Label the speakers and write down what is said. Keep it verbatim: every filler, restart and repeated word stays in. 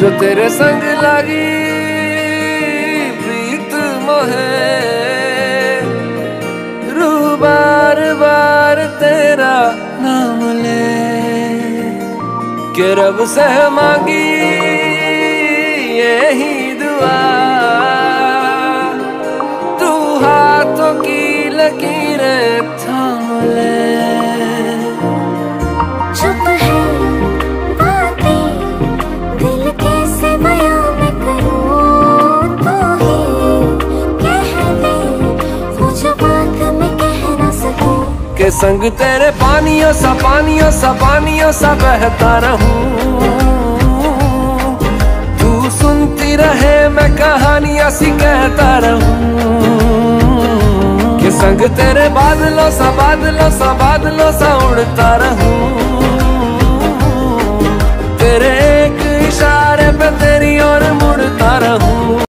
Speaker 1: जो तेरे संग लगी प्रीत मोहे, रू बार बार तेरा नाम ले के रब से मांगी यही दुआ, तू हाथों की लकीरें थाम ले।
Speaker 2: चुप है बातें दिल कैसे बयां मैं करूं, तो ही कह दे वो जो बात मैं कह ना सकूं।
Speaker 1: के संग तेरे पानियों सा पानियों सा पानियों सा बहता रहूं, तू सुनती रहे मैं कहानियां सी कहता रहूं। के संग तेरे बादलों सा बादलों सा बादलों सा उड़ता रहूं,